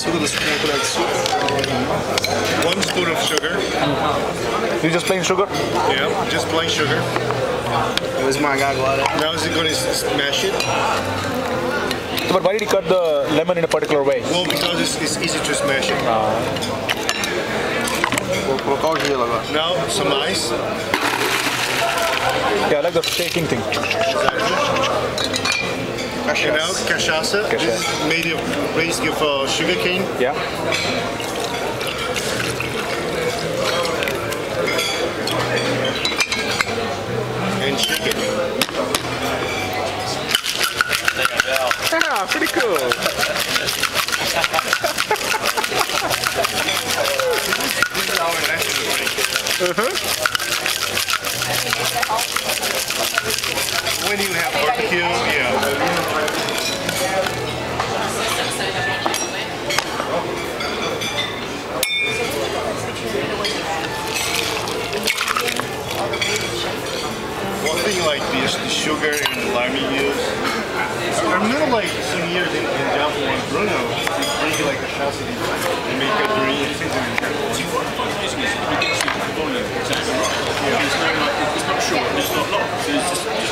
açúcar, uma colher de suco. 1 spoon of sugar. You just plain sugar? Yeah, just plain sugar. Eu vou esmagar agora. Now is it going to smash it? So, but why did you cut the lemon in a particular way? Well, because it's easy to smash it. Vou colocar o gelo agora. Now some ice. Yeah, I like the shaking thing. And now cachaça. This is made of basically of sugar cane. Yeah. And chicken. Ah, pretty cool. This is our national drink. When you have barbecue, yeah. One thing like this, the sugar and the lime you use. I remember like some years in Japan when Bruno drink like a chassis and make a drink. It's not short, it's not long. So it's just